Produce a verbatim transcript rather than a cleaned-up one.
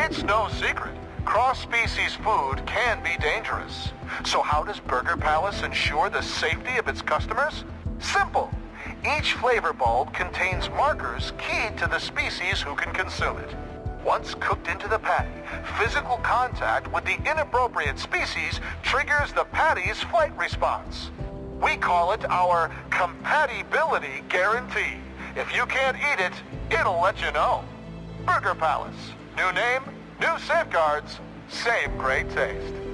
It's no secret. Cross-species food can be dangerous. So how does Burger Palace ensure the safety of its customers? Simple. Each flavor bulb contains markers keyed to the species who can consume it. Once cooked into the patty, physical contact with the inappropriate species triggers the patty's flight response. We call it our compatibility guarantee. If you can't eat it, it'll let you know. Burger Palace. New name, new safeguards, same great taste.